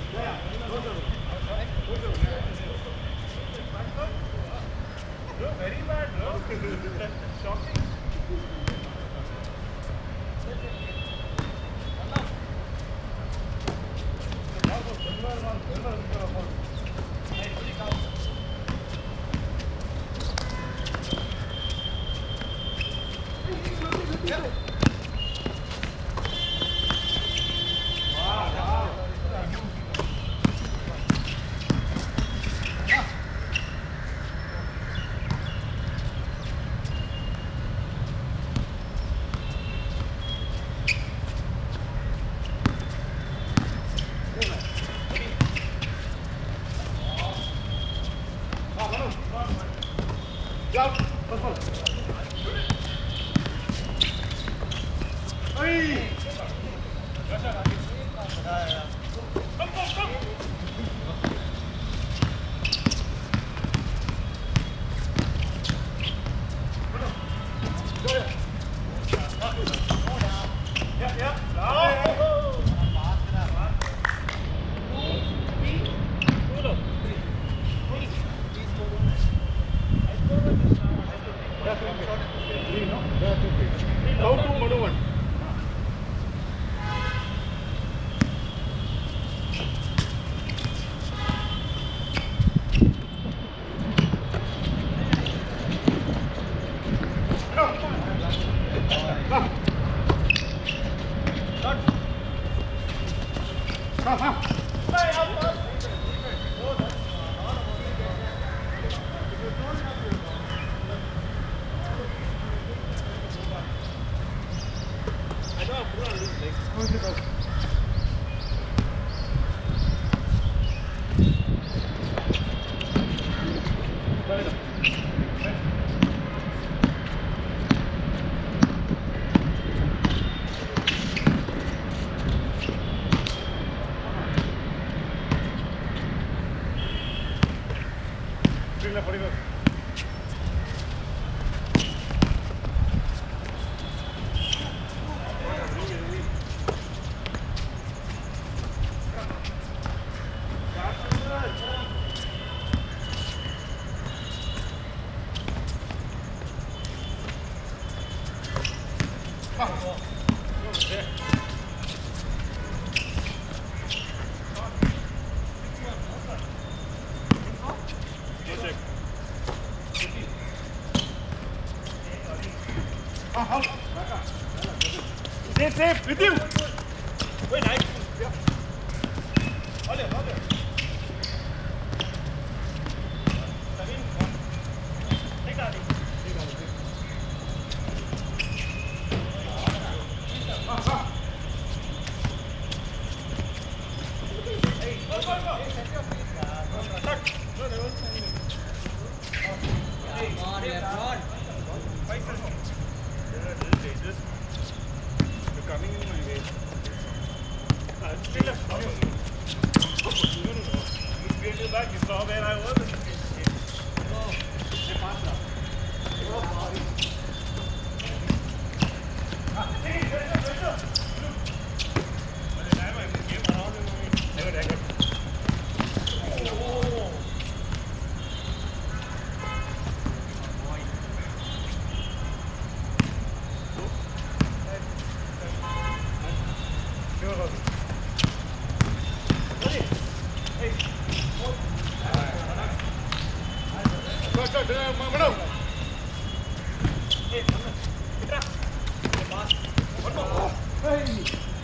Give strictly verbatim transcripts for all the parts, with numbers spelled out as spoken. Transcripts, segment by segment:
Very bad, bro. Shocking. Safe, safe, with you. Wait, nice. Yeah. Hold it, hold it. Take that. Hey, go, go, go. Start. Hey, come on, here, come on. Five seconds. Just coming in my way. Uh, still left. No, no, no. You get your back. You saw where I was. Oh, they passed now. Oh, sorry. Ah, hey, pressure, pressure. By the time I came around, I got record. Oh. Manu. Hey, Mitra. Hey, boss. One more. Hey.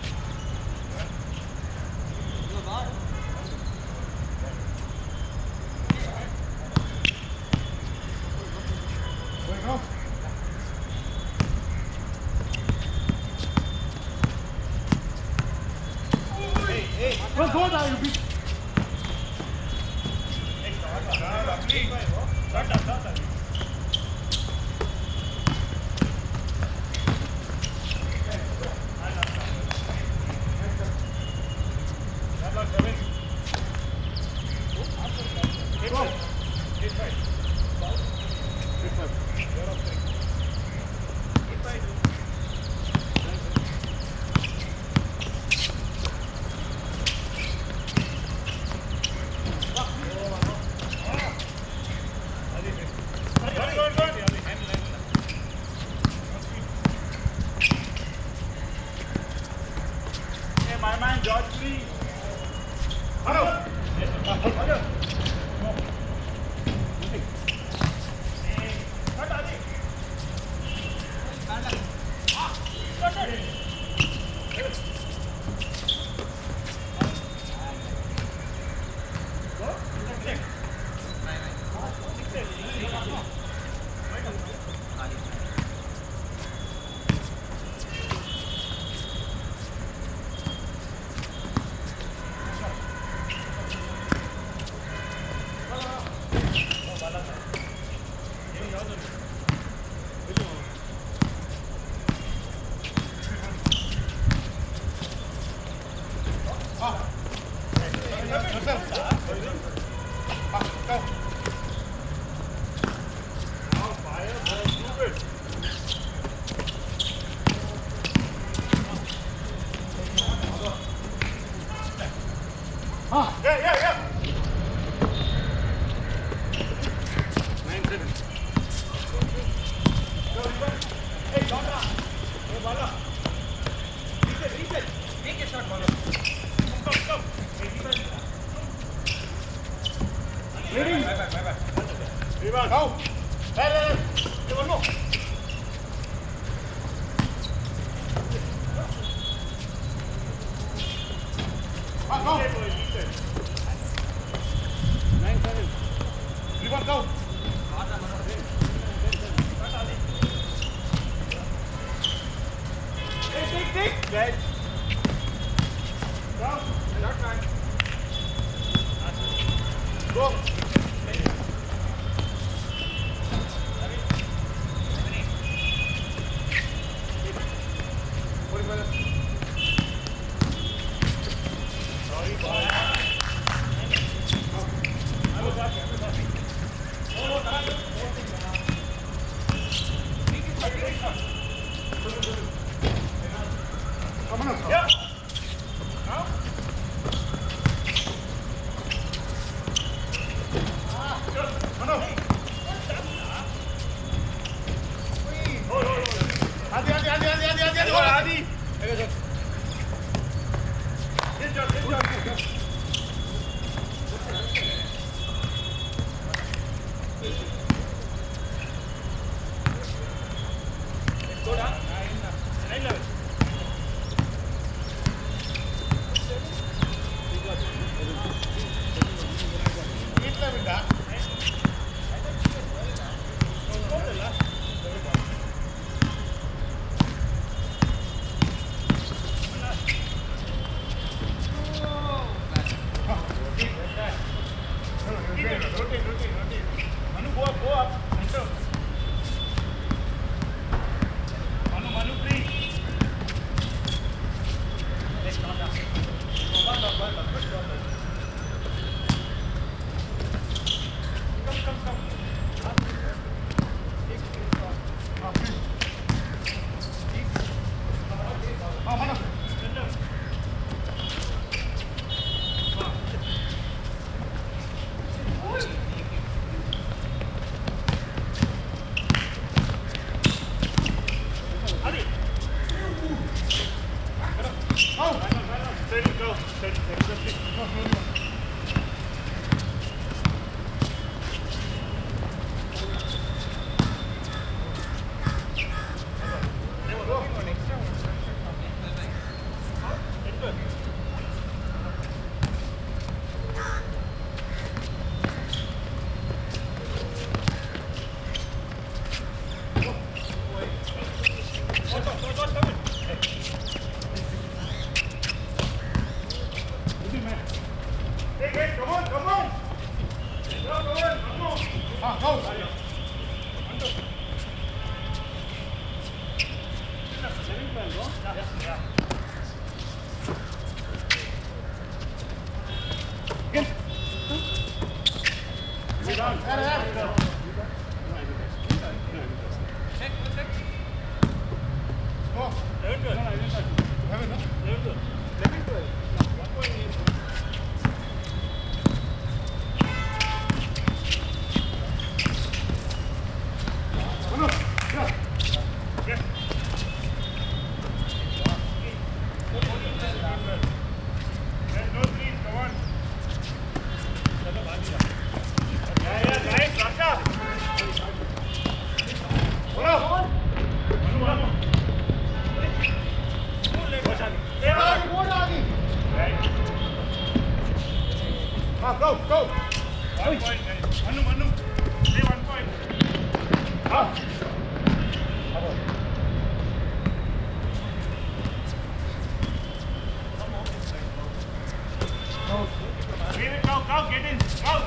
No, boss. Going off. Hey, hey. Well, go now, you beat. Hey, start, start, please. Start, start, start. my man, George, please. Manu. Manu. Yeah, yeah, yeah. Nine seven. Hey, Donna. Hey, Bala. Reset, reset. Take a shot, Bala. Come, come, come. Hey, reset. Ready? Bye, bye, bye, bye. Rebound. Go. Hey, hey, hey. Hey, one more. Ah, go. Nine seven. Rebound, go. Hey, take, take. Guys. Down. Shot, man. Go. Sorry, boy. I was happy. I was happy. Oh, time. Come on. Yeah. Now. Manu. Adi, Adi, Adi, Adi, Adi, Adi, Adi. Adi. Good job, good job, good job. Go down. Nine level. Eight level, da. Rotate, rotate, rotate. Manu, go up, go up. Center. Manu, Manu, please. Let's go down. One up, one up, one up. Come, come, come. Oh, Manu. Steady, go. Steady, steady, steady. Hey, hey, come on, come on. Go, go on, come on. Ah, go. Again. Sit down. There, there. Go. Eleven twelve. Have it, no? Eleven twelve. Eleven twelve. One point eight. Manu, yeah. Yes. Go. Ah, go, go. One point, guys. Manu, Manu. Play one point. Ah. Leave it, go, go, get in, go.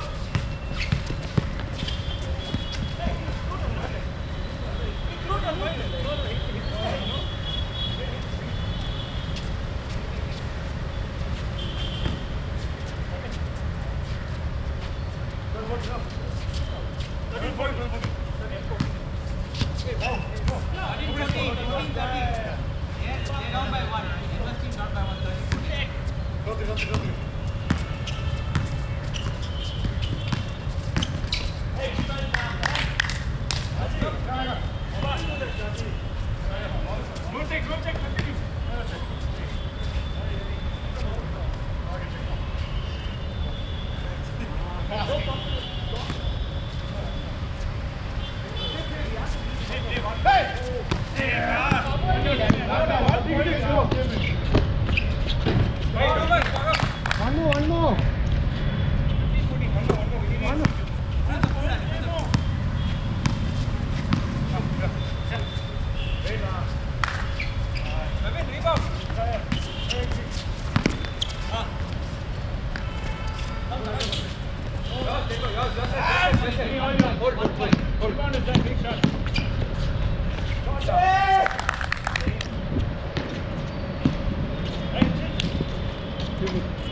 One more, one more. Hey!